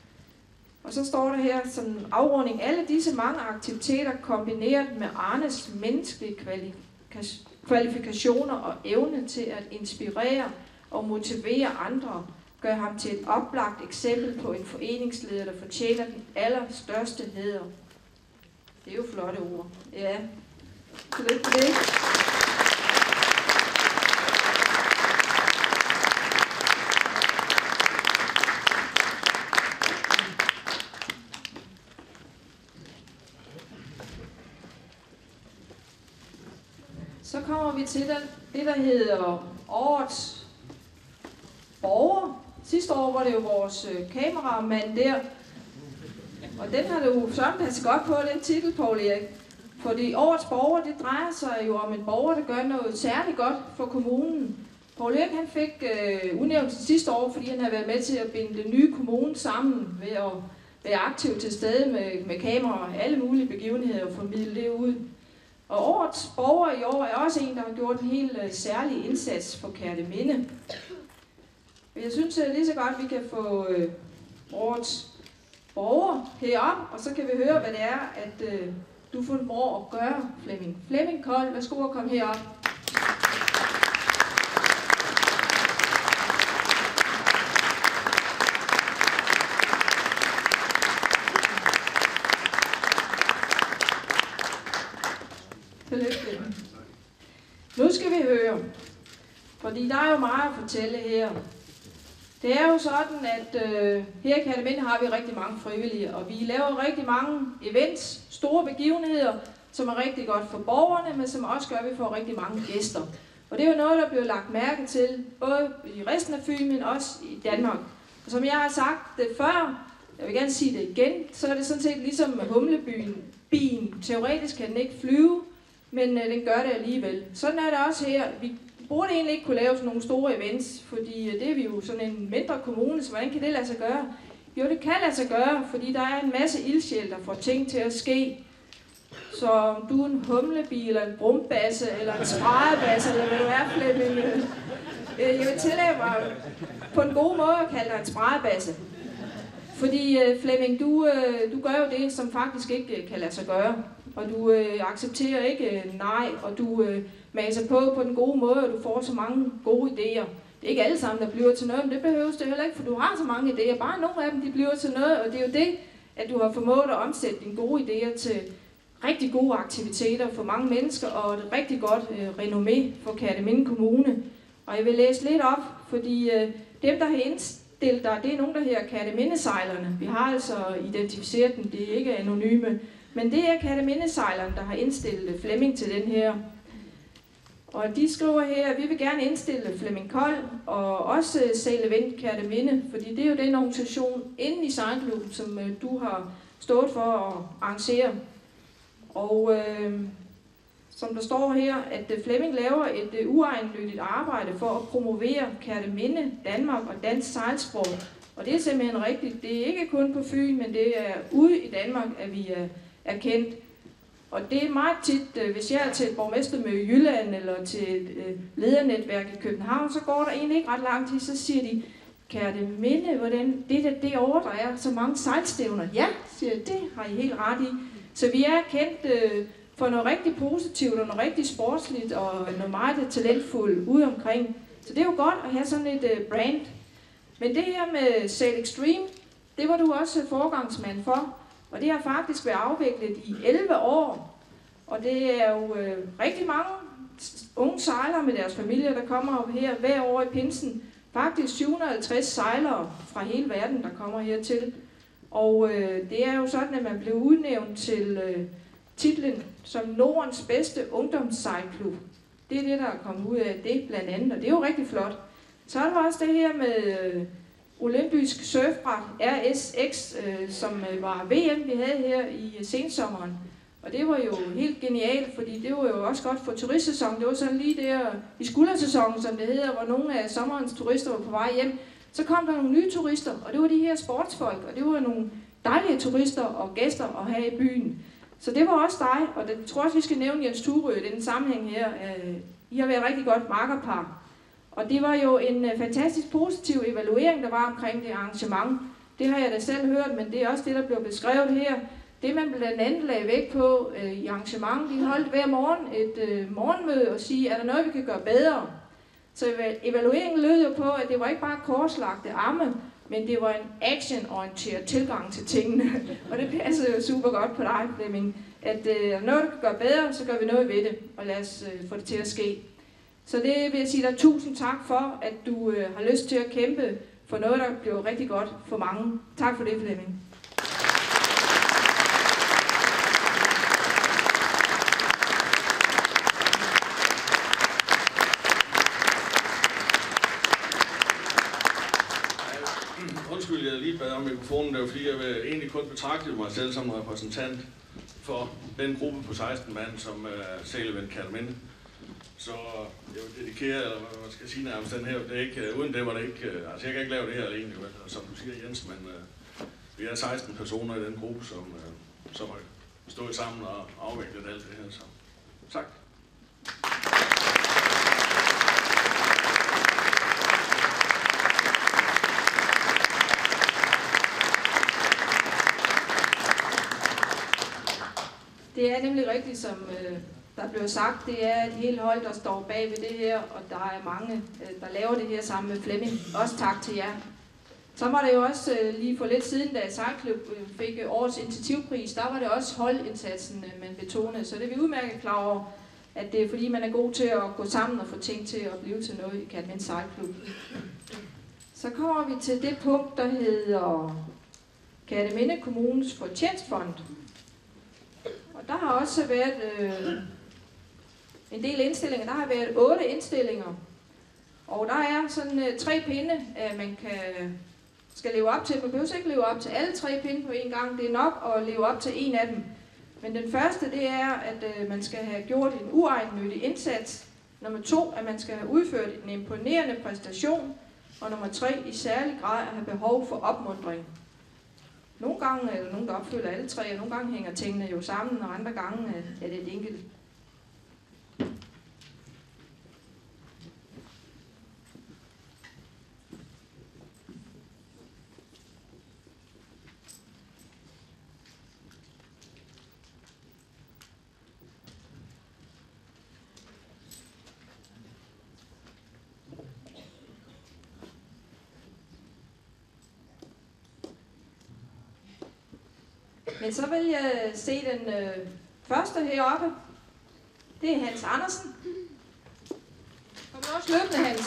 Og så står der her som afrunding, alle disse mange aktiviteter kombineret med Arnes menneskelige kvalifikationer og evne til at inspirere og motivere andre, gør ham til et oplagt eksempel på en foreningsleder, der fortjener den allerstørste hæder. Det er jo flotte ord. Ja. Tillykke med det. Så kommer vi til det, der hedder årets borger. Sidste år var det jo vores kameramand der, og den har du sådan passet godt på, den titel, Poul Erik. Fordi årets borger, det drejer sig jo om en borger, der gør noget særligt godt for kommunen. Poul Erik, han fik udnævnelsen sidste år, fordi han har været med til at binde den nye kommune sammen ved at være aktiv til stede med kameraer og alle mulige begivenheder og formidle det ud. Og årets borger i år er også en, der har gjort en helt særlig indsats for Kerteminde. Jeg synes lige så godt, vi kan få årets borger herop, og så kan vi høre, hvad det er, at du får at gøre, Flemming. Flemming Kold, værsgo at komme herop. Nu skal vi høre, fordi der er jo meget at fortælle her. Det er jo sådan, at her i Kerteminde har vi rigtig mange frivillige, og vi laver rigtig mange events, store begivenheder, som er rigtig godt for borgerne, men som også gør, at vi får rigtig mange gæster. Og det er jo noget, der bliver lagt mærke til, både i resten af Fyn, men også i Danmark. Og som jeg har sagt det før, jeg vil gerne sige det igen, så er det sådan set ligesom med humlebien. Teoretisk kan den ikke flyve, men den gør det alligevel. Sådan er det også her. Vi burde egentlig ikke kunne lave sådan nogle store events, fordi det er vi jo sådan en mindre kommune, så hvordan kan det lade sig gøre? Jo, det kan lade sig gøre, fordi der er en masse ildsjæl, der får ting til at ske. Så om du er en humlebi, eller en brumbasse, eller en spradebasse, eller hvad du er, Flemming. Jeg vil tillade mig på en god måde at kalde dig en spradebasse. Fordi Flemming, du gør jo det, som faktisk ikke kan lade sig gøre. Og du accepterer ikke nej, og du maser på den gode måde, og du får så mange gode idéer. Det er ikke alle sammen, der bliver til noget, men det behøves det heller ikke, for du har så mange idéer. Bare nogle af dem, de bliver til noget, og det er jo det, at du har formået at omsætte dine gode idéer til rigtig gode aktiviteter for mange mennesker, og et rigtig godt renommé for Kerteminde Kommune. Og jeg vil læse lidt op, fordi dem, der har indstillet dig, det er nogen, der hedder Kertemindesejlerne. Vi har altså identificeret dem, det er ikke anonyme. Men det er Kertemindesejlerne, der har indstillet Flemming til den her. Og de skriver her, at vi vil gerne indstille Flemming Kold og også Sail Event Kerteminde, fordi det er jo den organisation inde i sejlklubben, som du har stået for at arrangere. Og som der står her, at Flemming laver et uegennyttigt arbejde for at promovere Kerteminde, Danmark og dansk sejlsprog. Og det er simpelthen rigtigt. Det er ikke kun på Fyn, men det er ude i Danmark, at vi er kendt. Og det er meget tit, hvis jeg er til et borgmestermøde i Jylland eller til et ledernetværk i København, så går der egentlig ikke ret lang tid, så siger de, Kerteminde, hvordan det år, der er så mange sejlstævner. Ja, siger jeg, det har I helt ret i. Så vi er kendt for noget rigtig positivt og noget rigtig sportsligt og noget meget talentfuldt ude omkring. Så det er jo godt at have sådan et brand. Men det her med Sail Extreme, det var du også foregangsmand for. Og det har faktisk været afviklet i 11 år. Og det er jo rigtig mange unge sejlere med deres familier, der kommer op her hver år i pinsen. Faktisk 750 sejlere fra hele verden, der kommer hertil. Og det er jo sådan, at man blev udnævnt til titlen som Nordens bedste ungdomssejlklub. Det er det, der er kommet ud af det blandt andet, og det er jo rigtig flot. Så er der også det her med olympisk surfbræt RSX, som var VM, vi havde her i sensommeren. Og det var jo helt genialt, fordi det var jo også godt for turistsæsonen. Det var sådan lige der i skuldersæsonen, som det hedder, hvor nogle af sommerens turister var på vej hjem. Så kom der nogle nye turister, og det var de her sportsfolk, og det var nogle dejlige turister og gæster at have i byen. Så det var også dig, og jeg tror også, vi skal nævne Jens Turø i den sammenhæng her. I har været rigtig godt makkerpar. Og det var jo en fantastisk positiv evaluering, der var omkring det arrangement. Det har jeg da selv hørt, men det er også det, der blev beskrevet her. Det man blandt andet lagde vægt på i arrangementet, de holdt hver morgen et morgenmøde og sige, er der noget, vi kan gøre bedre? Så evalueringen lød jo på, at det var ikke bare korslagte arme, men det var en actionorienteret tilgang til tingene. Og det passede jo super godt på dig, Flemming. At noget, der kan gøre bedre, så gør vi noget ved det, og lad os få det til at ske. Så det vil jeg sige dig tusind tak for, at du har lyst til at kæmpe for noget, der bliver rigtig godt for mange. Tak for det, Flemming. mikrofonen, det var fordi, jeg vil egentlig kun betragte mig selv som repræsentant for den gruppe på 16 mand, som Sæleven Kerteminde. Så jeg vil dedikere, eller hvad man skal sige nærmest den her, det er ikke, uden det var det ikke, altså jeg kan ikke lave det her alene, som du siger Jens, men vi er 16 personer i den gruppe, som har stået sammen og afviklet alt det her. Så tak. Det er nemlig rigtigt, som der blev sagt, det er et helt hold, der står bag ved det her, og der er mange, der laver det her sammen med Flemming. Også tak til jer. Så var det jo også lige for lidt siden, da Sejlklub fik årets initiativpris, der var det også holdindsatsen, man betonede. Så det er vi udmærket klar over, at det er fordi, man er god til at gå sammen og få ting til at blive til noget i Kerteminde Sejlklub. Så kommer vi til det punkt, der hedder Kerteminde Kommunes Fortjenstfond. Og der har også været en del indstillinger. Der har været 8 indstillinger. Og der er sådan 3 pinde, man skal leve op til. Man behøver ikke leve op til alle 3 pinde på en gang. Det er nok at leve op til en af dem. Men den første, det er, at man skal have gjort en uegennyttig indsats. Nummer 2, at man skal have udført en imponerende præstation. Og nummer 3, i særlig grad at have behov for opmuntring. Nogle gange er der nogen, der opfylder alle 3, og nogle gange hænger tingene jo sammen, og andre gange er det et enkelt. Men så vil jeg se den første heroppe. Det er Hans Andersen. Kom også løbende, Hans.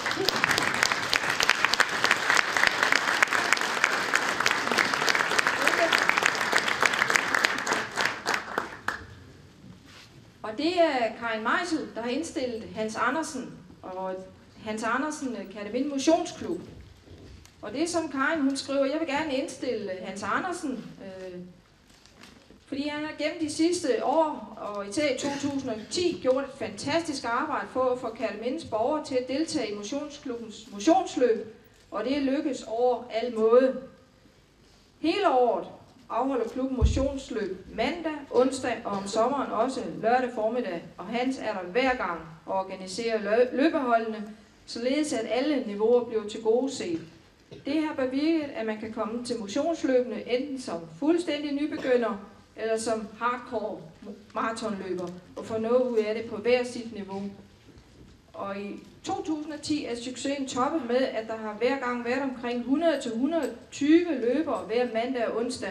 Og det er Karin Meisel, der har indstillet Hans Andersen. Og Hans Andersen Kerteminde Motionsklub. Og det er som Karin, hun skriver, jeg vil gerne indstille Hans Andersen, fordi han har gennem de sidste år, og især i 2010, gjort et fantastisk arbejde for at få Kertemindes borgere til at deltage i motionsklubbens motionsløb, og det er lykkes over al måde. Hele året afholder klubben motionsløb mandag, onsdag og om sommeren også lørdag formiddag, og Hans er der hver gang og organiserer løbeholdene, således at alle niveauer bliver tilgodeset. Det har bevirket, at man kan komme til motionsløbene enten som fuldstændig nybegynder, eller som hardcore maratonløber, og få noget ud af det på hver sit niveau. Og i 2010 er succesen toppet med, at der har hver gang været omkring 100-120 løbere hver mandag og onsdag.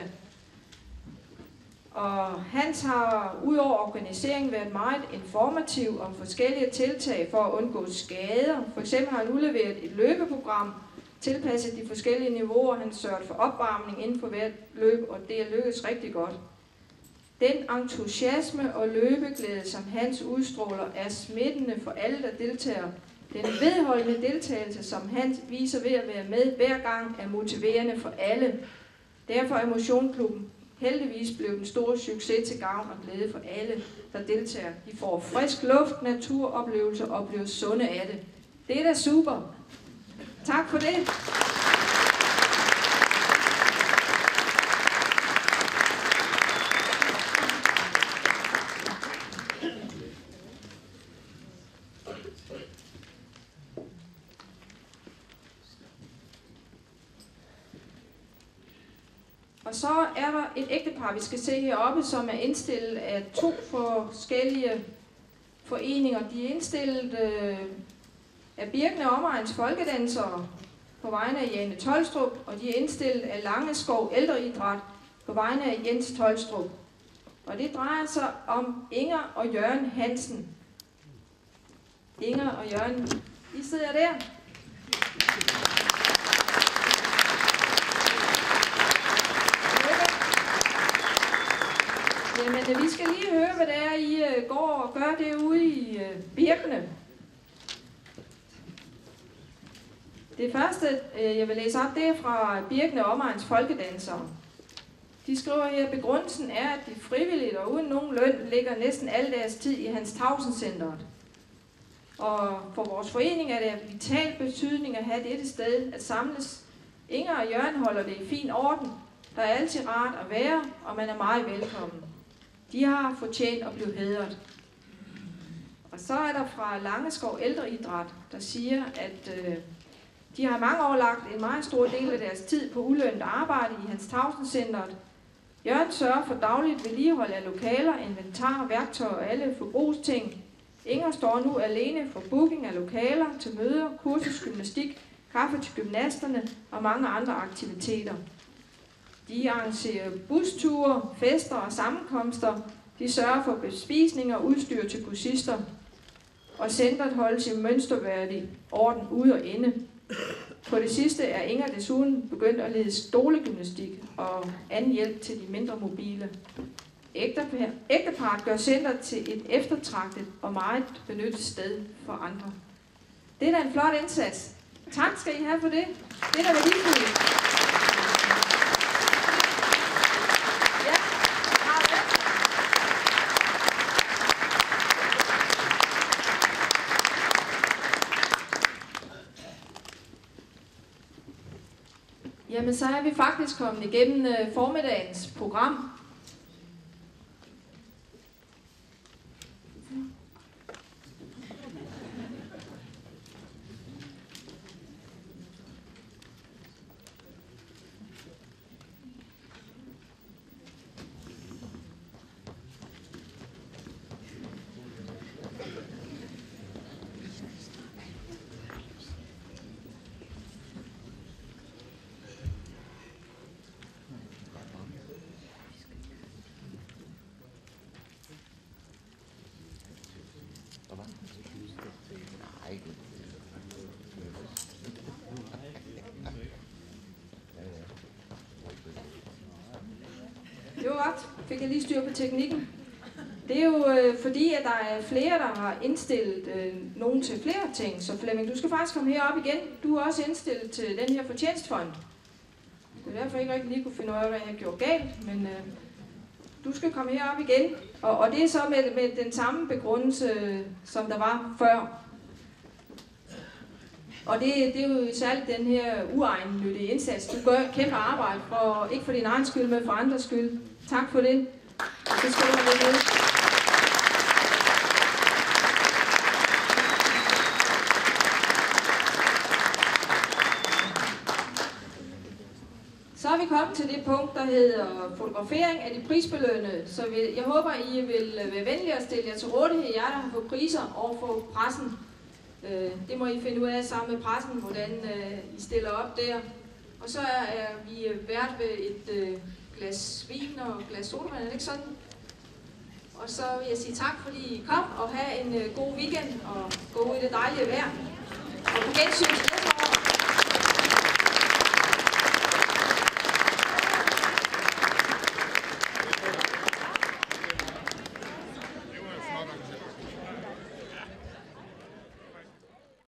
Og Hans har udover organiseringen været meget informativ om forskellige tiltag for at undgå skader. For eksempel har han udleveret et løbeprogram, tilpasset de forskellige niveauer. Han sørger for opvarmning inden for hvert løb, og det er lykkedes rigtig godt. Den entusiasme og løbeglæde, som Hans udstråler, er smittende for alle, der deltager. Den vedholdende deltagelse, som Hans viser ved at være med hver gang, er motiverende for alle. Derfor er motionklubben heldigvis blevet en stor succes til gavn og glæde for alle, der deltager. De får frisk luft, naturoplevelser og bliver sunde af det. Det er da super. Tak for det. Og så er der et ægtepar, vi skal se heroppe, som er indstillet af 2 forskellige foreninger. De er indstillet af Birkene Omegns Folkedansere på vegne af Jane Tolstrup, og de er indstillet af Langeskov Ældreidræt på vegne af Jens Tolstrup. Og det drejer sig om Inger og Jørgen Hansen. Inger og Jørgen, I sidder der. Jamen, vi skal lige høre, hvad det er, I går og gør derude i Birkene. Det første, jeg vil læse op, det er fra Birkene Omegns Folkedansere. De skriver her, at begrundelsen er, at de frivilligt og uden nogen løn lægger næsten al deres tid i Hans Tausen-centret. Og for vores forening er det af vital betydning at have dette sted at samles. Inger og Jørgen holder det i fin orden. Der er altid rart at være, og man er meget velkommen. De har fortjent at blive hædret. Og så er der fra Langeskov Ældreidræt, der siger, at de har mange år lagt en meget stor del af deres tid på ulønnet arbejde i Hans Tausen-centret. Jørgen sørger for dagligt vedligehold af lokaler, inventar, værktøj og alle forbrugsting. Inger står nu alene for booking af lokaler til møder, kursus, gymnastik, kaffe til gymnasterne og mange andre aktiviteter. De arrangerer busture, fester og sammenkomster. De sørger for bespisning og udstyr til kursister. Og centret holdes i mønsterværdig orden ude og inde. På det sidste er Inger desuden begyndt at lede stolegymnastik og anden hjælp til de mindre mobile. Ægteparret gør centret til et eftertragtet og meget benyttet sted for andre. Det er da en flot indsats. Tak skal I have for det. Det er da værdifuldt. Jamen, så er vi faktisk kommet igennem formiddagens program. Det var godt. Fik jeg lige styr på teknikken. Det er jo fordi, at der er flere, der har indstillet nogen til flere ting. Så Flemming, du skal faktisk komme herop igen. Du er også indstillet til den her fortjenstfond. Det er derfor, jeg ikke rigtig lige kunne finde ud af, hvad jeg har gjort galt. Men du skal komme herop igen. Og det er så med den samme begrundelse, som der var før. Og det er jo særligt den her uegennyttige indsats. Du gør et kæmpe arbejde, ikke for din egen skyld, men for andres skyld. Tak for det. Det skal du have lidt med. Så er vi kommet til det punkt, der hedder fotografering af de prisbelønnede. Så jeg håber, I vil være venlige at stille jer til rådighed, jer der har fået priser, og for pressen. Det må I finde ud af sammen med pressen, hvordan I stiller op der. Og så er vi vært ved et glas vin og et glas sodavand, er det ikke sådan? Og så vil jeg sige tak, fordi I kom, og have en god weekend, og gå ud i det dejlige vejr. Og på gensyn.